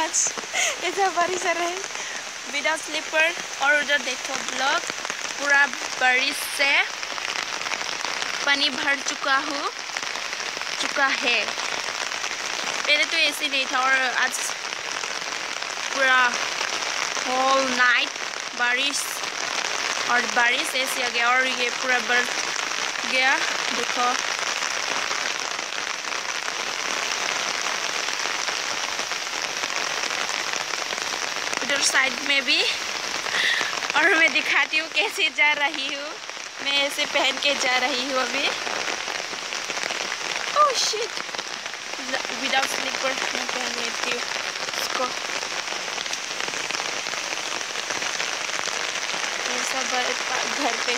आज ऐसा बारिश आ रहा है विदाउट स्लीपर। और उधर देखो ब्लॉक पूरा बारिश से पानी भर चुका है। पहले तो ऐसे नहीं था और आज पूरा होल नाइट बारिश ऐसे आ गया और ये पूरा बढ़ गया। देखो उधर साइड में भी। और मैं दिखाती हूँ कैसे जा रही हूँ। मैं ऐसे पहन के जा रही हूँ अभी। ओह शिट, विदाउट स्लीपर मैं पहन लेती हूँ इसको। ऐसा घर पे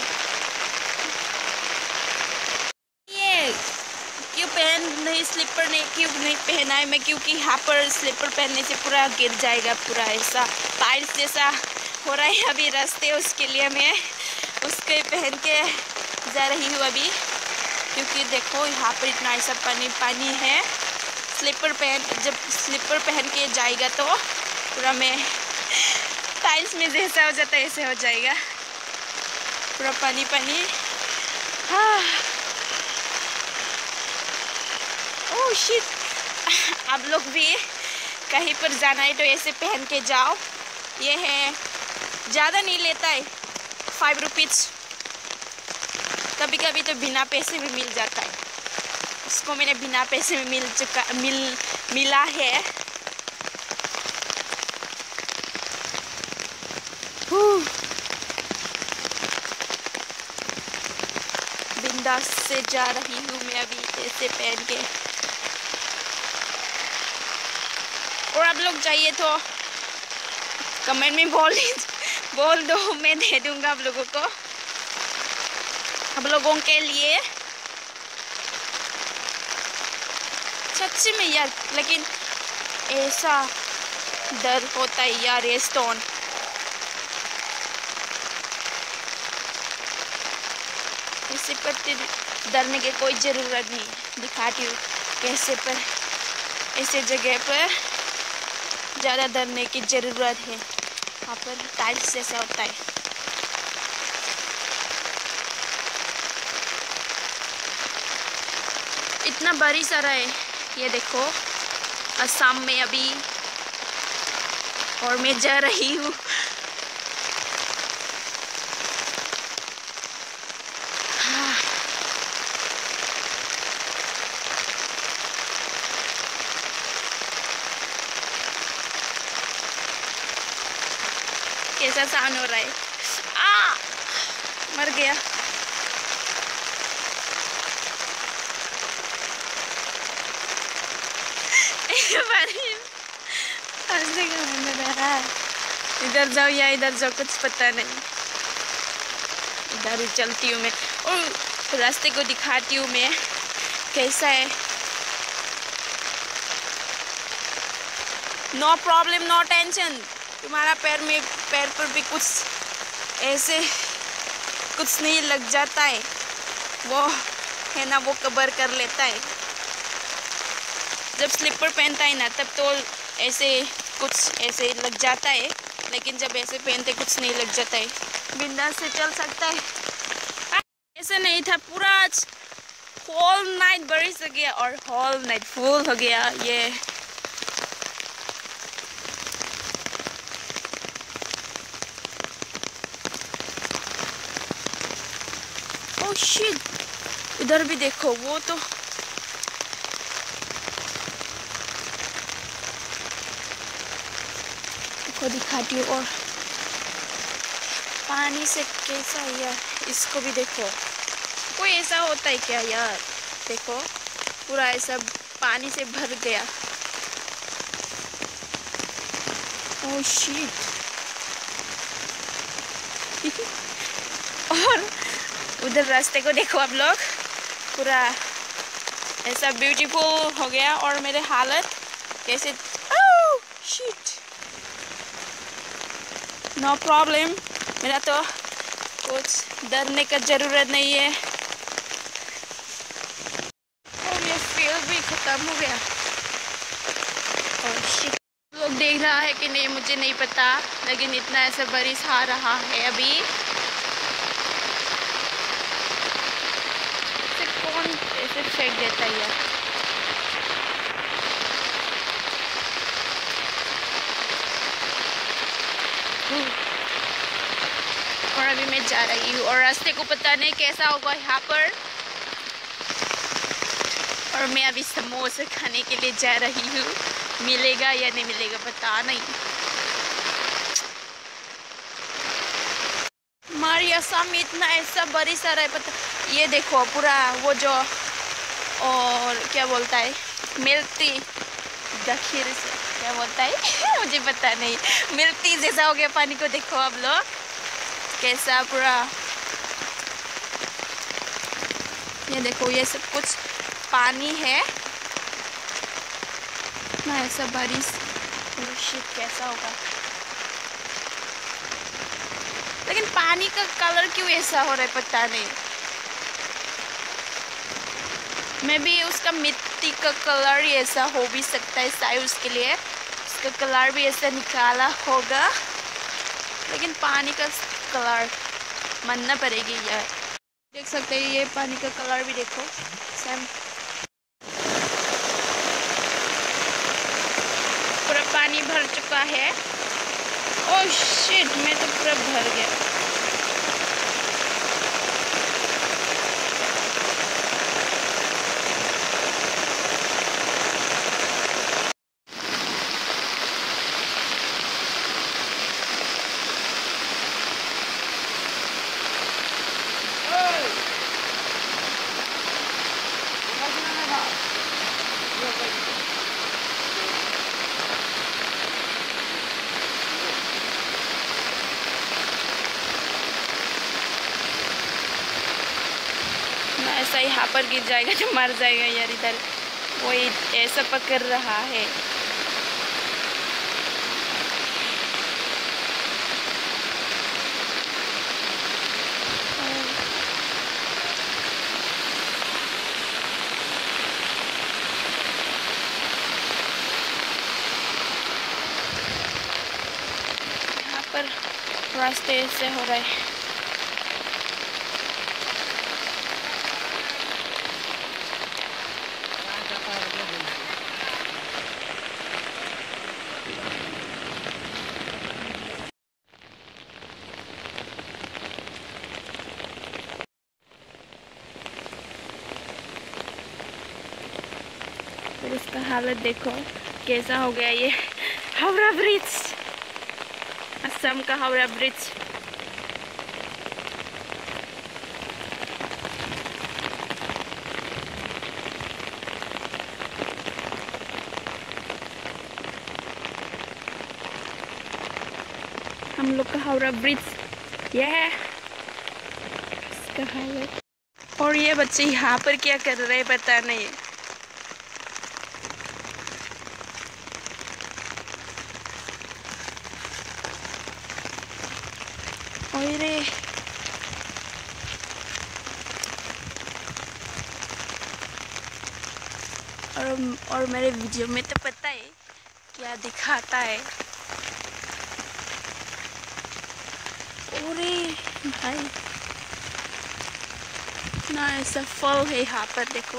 ये क्यों स्लीपर क्यों नहीं पहना है मैं, क्योंकि यहाँ पर स्लीपर पहनने से पूरा गिर जाएगा, पूरा ऐसा टाइल्स जैसा हो रहा है अभी रास्ते। उसके लिए मैं उसके पहन के जा रही हूँ अभी, क्योंकि देखो यहाँ पर इतना ऐसा पानी है। जब स्लीपर पहन के जाएगा तो पूरा मैं टाइल्स में जैसा हो जाता है ऐसे हो जाएगा, पूरा पानी। हाँ ओह शिट, आप लोग भी कहीं पर जाना है तो ऐसे पहन के जाओ। ये है ज़्यादा नहीं लेता है, 5 रुपीज़। कभी कभी तो बिना पैसे में मिल जाता है। इसको मैंने बिना पैसे में मिला है। बिंदास से जा रही हूँ मैं अभी ऐसे पहन के। और आप लोग चाहिए तो कमेंट में बोल दो, मैं दे दूँगा आप लोगों को, आप लोगों के लिए। सच्ची में यार, लेकिन ऐसा डर होता है यार ये स्टोन। इसी पर डरने की कोई ज़रूरत नहीं। दिखाती हूँ कैसे पर ऐसे जगह पर ज़्यादा डरने की ज़रूरत है। यहाँ पर टाइल्स जैसा होता है। इतना बारिश आ रहा है, ये देखो असम में अभी, और मैं जा रही हूँ। कैसा साउंड हो रहा है, मर गया। इधर जाओ या इधर जाओ कुछ पता नहीं। इधर ही चलती हूँ मैं और रास्ते को दिखाती हूँ मैं कैसा है। No problem, no tension. तुम्हारा पैर पर भी कुछ ऐसे कुछ नहीं लग जाता है, वो है ना, वो कवर कर लेता है। जब स्लीपर पहनता है ना तब तो ऐसे कुछ ऐसे लग जाता है, लेकिन जब ऐसे पहनते कुछ नहीं लग जाता है, बिंदास से चल सकता है। ऐसे नहीं था, पूरा होल नाइट बारिश हो गया और होल नाइट फुल हो गया ये। ओह शिट, इधर भी देखो, वो तो को दिखाती हूँ। और पानी से कैसा यार, इसको भी देखो। कोई ऐसा होता है क्या यार, देखो पूरा ऐसा पानी से भर गया। Oh shit. और उधर रास्ते को देखो आप लोग, पूरा ऐसा ब्यूटीफुल हो गया। और मेरे हालत कैसे, ओह शिट, नो प्रॉब्लम, मेरा तो कुछ डरने का ज़रूरत नहीं है। और ये फील्ड भी ख़त्म हो गया। और शिट, लोग देख रहा है कि नहीं मुझे नहीं पता, लेकिन इतना ऐसा बारिश आ रहा है अभी। इसे कौन ऐसे फेंक देता है यार। और अभी मैं जा रही हूँ और रास्ते को पता नहीं कैसा होगा यहाँ पर। और मैं अभी समोसा खाने के लिए जा रही हूँ, मिलेगा या नहीं मिलेगा पता नहीं। हमारे असम में इतना ऐसा बारिश आ रहा है पता। ये देखो पूरा वो जो और क्या बोलता है मिलती दखीर से क्या बोलता है मुझे पता नहीं, मिलती जैसा हो गया पानी को। देखो आप लोग कैसा पूरा, ये देखो ये सब कुछ पानी है ना, ऐसा बारिश कैसा होगा। लेकिन पानी का कलर क्यों ऐसा हो रहा है पता नहीं। मे भी उसका मिट्टी का कलर ही ऐसा हो भी सकता है, शायद उसके लिए उसका कलर भी ऐसा निकाला होगा। लेकिन पानी का कलर मानना पड़ेगी यार। देख सकते हैं ये पानी का कलर भी देखो सेम। पूरा पानी भर चुका है। ओह शिट, मैं तो पूरा भर गया। ऐसा यहाँ पर गिर जाएगा तो मर जाएगा यार। इधर वही ऐसा पकड़ रहा है। यहाँ पर रास्ते ऐसे हो रहे हैं। और उसका हालत देखो कैसा हो गया। ये हावड़ा ब्रिज, असम का हावड़ा ब्रिज। हम लोग का हावड़ा ब्रिज ये है इसका हालत। और ये बच्चे यहाँ पर क्या कर रहे हैं पता नहीं। ओरे और मेरे वीडियो में तो पता है क्या दिखाता है। ओरे भाई ना ऐसा फल है यहाँ पर देखो।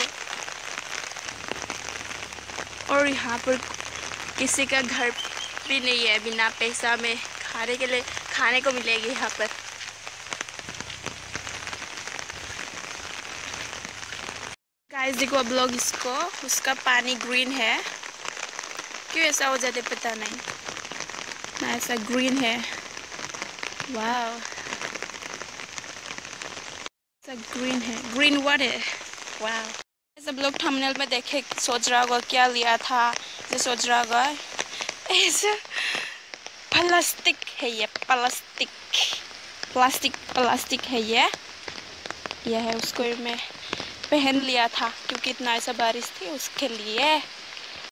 और यहाँ पर किसी का घर भी नहीं है, बिना पैसा में खाने के लिए खाने को मिलेगी यहाँ पर। गाइस देखो अब लोग इसको, उसका पानी ग्रीन है, क्यों ऐसा हो जाते पता नहीं ना, ऐसा ग्रीन है। वाव ऐसा ग्रीन है, ग्रीन वाटर। वाव सब लोग थंबनेल में देखे सोच रहा होगा क्या लिया था, ये सोच रहा होगा ऐसा प्लास्टिक है ये, प्लास्टिक प्लास्टिक प्लास्टिक है ये है। उसको मैं पहन लिया था क्योंकि इतना ऐसा बारिश थी उसके लिए।